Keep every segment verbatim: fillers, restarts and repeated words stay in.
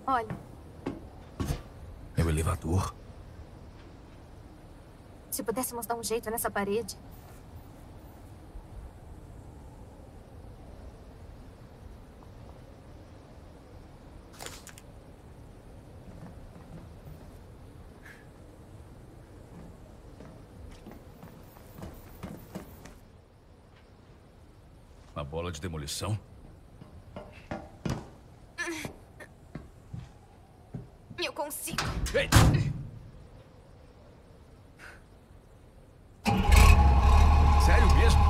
Olha. É o elevador? Se pudéssemos dar um jeito nessa parede. Uma bola de demolição? Eu consigo. Ei! Sério mesmo?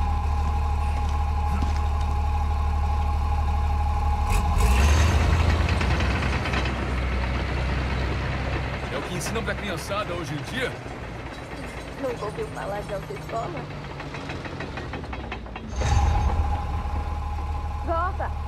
É o que ensinam pra criançada hoje em dia? Nunca ouviu falar de autoescola? Gosta!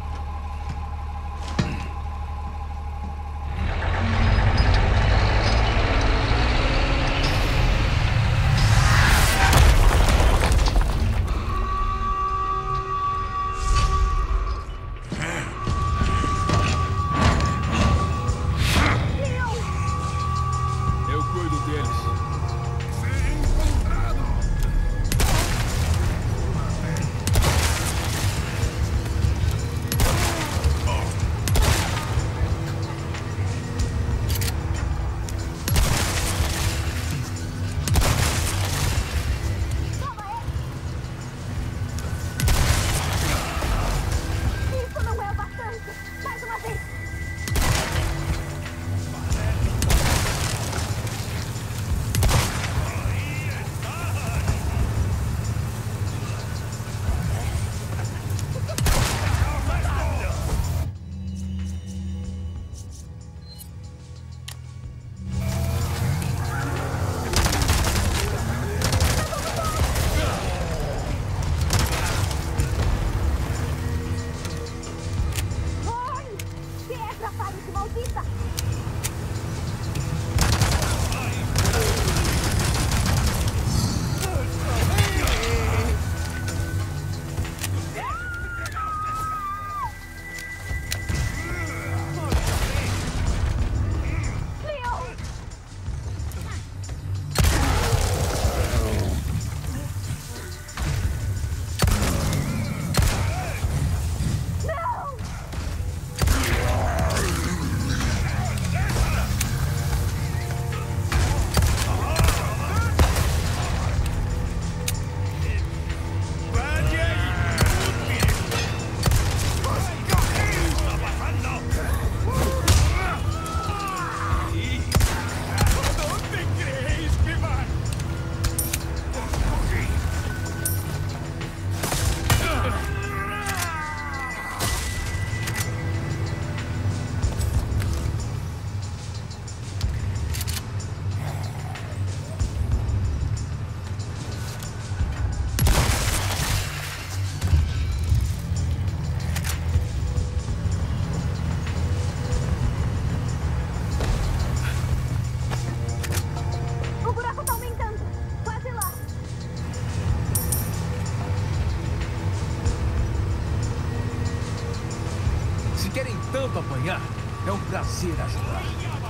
Tanto apanhar, é um prazer ajudar.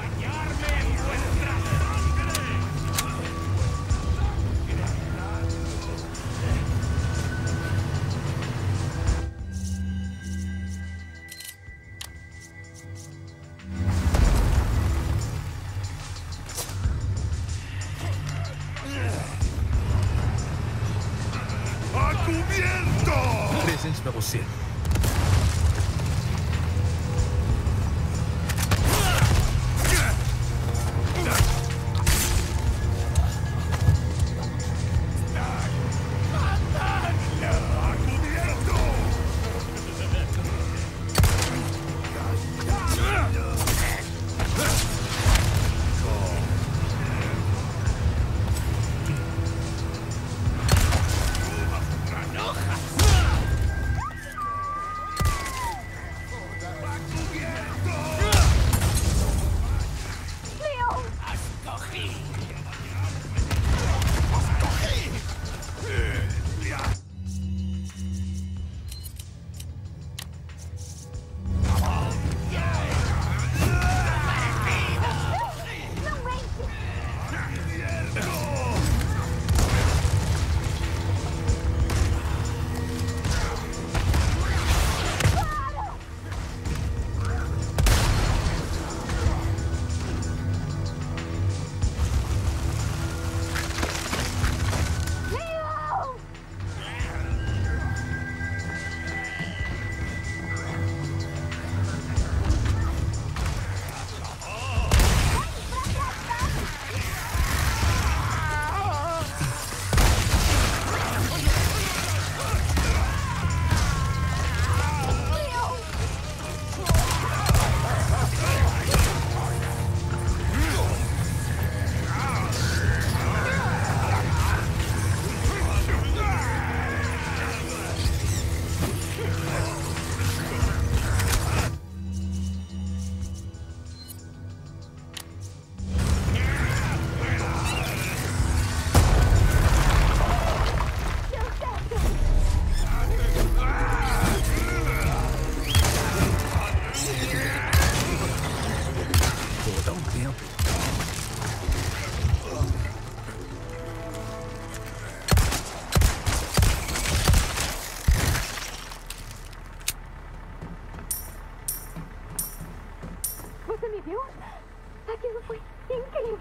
Um presente pra você.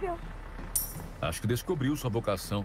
descobriu? Acho que descobriu sua vocação.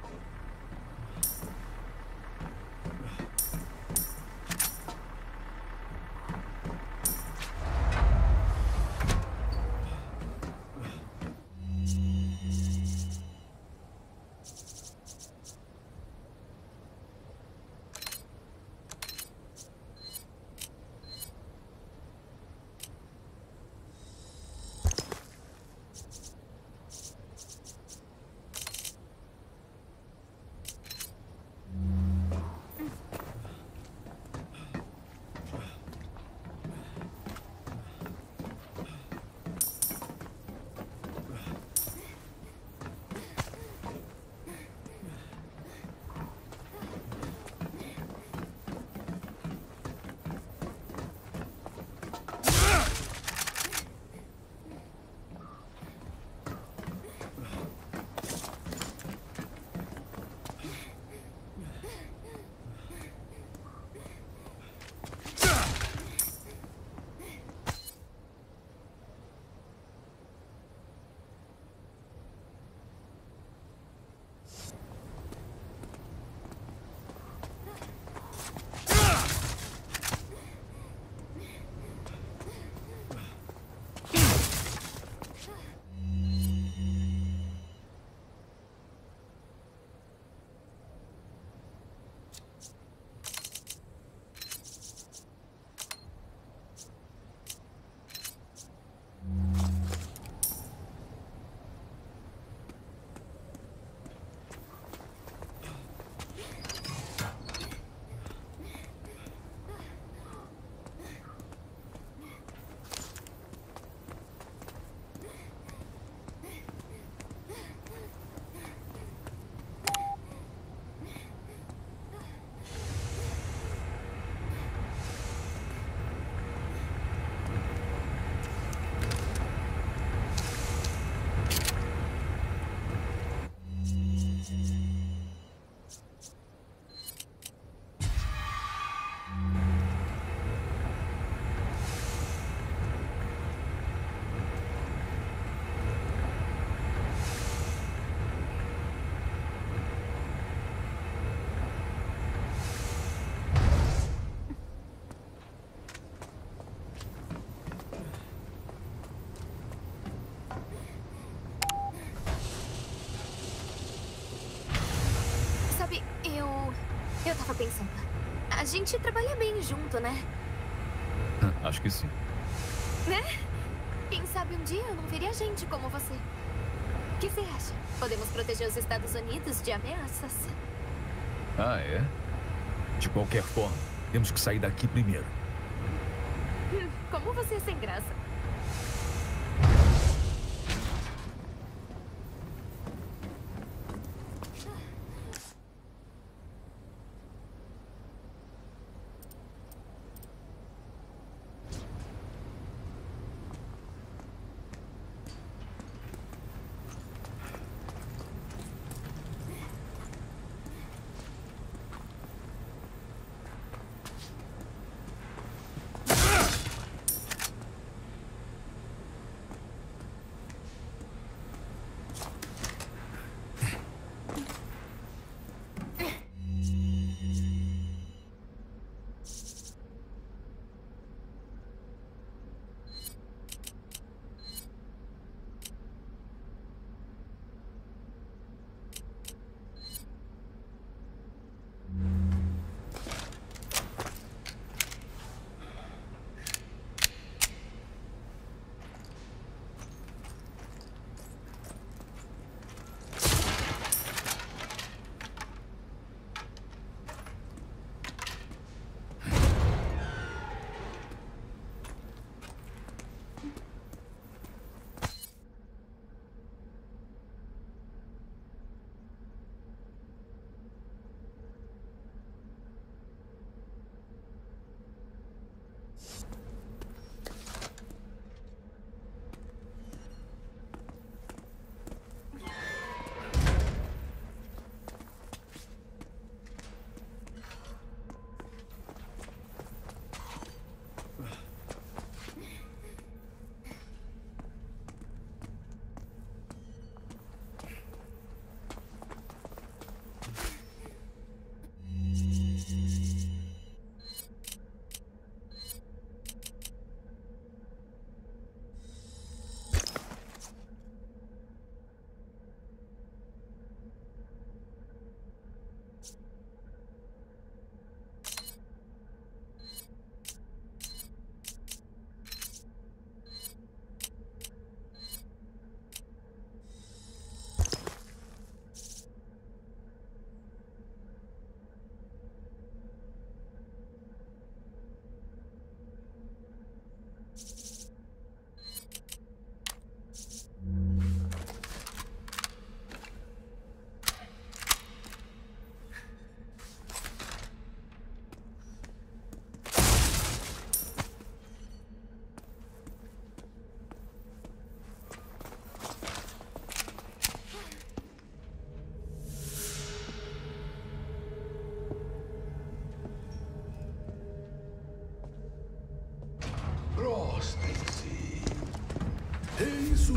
Sabe, eu... Eu tava pensando. A gente trabalha bem junto, né? Acho que sim. Né? Quem sabe um dia eu não veria gente como você. O que você acha? Podemos proteger os Estados Unidos de ameaças. Ah, é? De qualquer forma, temos que sair daqui primeiro. Hum, Como você é sem graça.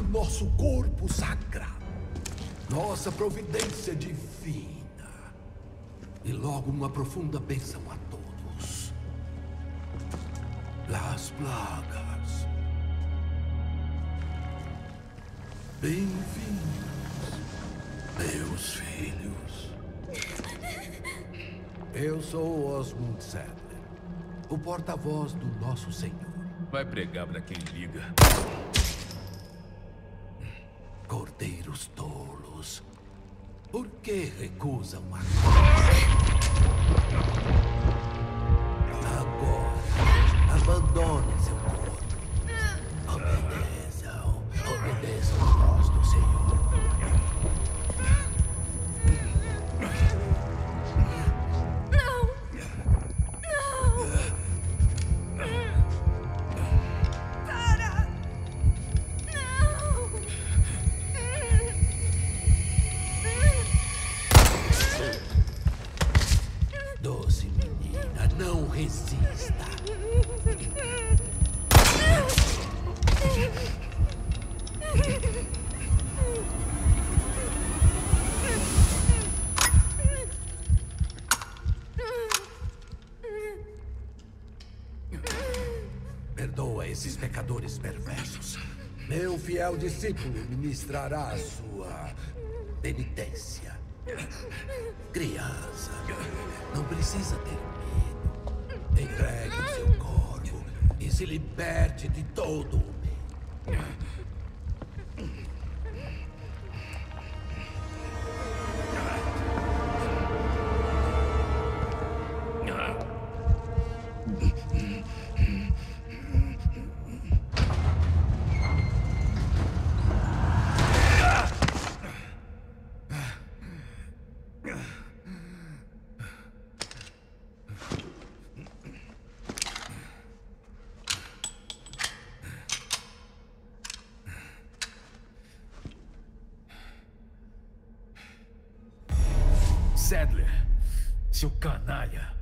nosso corpo sagrado, nossa providência divina, e logo uma profunda bênção a todos. Las Plagas. Bem-vindos, meus filhos. Eu sou Osmund Saddler, o porta-voz do nosso Senhor. Vai pregar pra quem liga. Cordeiros tolos, por que recusam a coisa? Agora, abandone seu corpo. Obedeçam, obedeçam a voz do Senhor. Doce menina, não resista. Perdoa esses pecadores perversos. Meu fiel discípulo ministrará a sua penitência. Criança, não precisa ter medo. Entregue o seu corpo e se liberte de todo o medo. Saddler, seu canalha.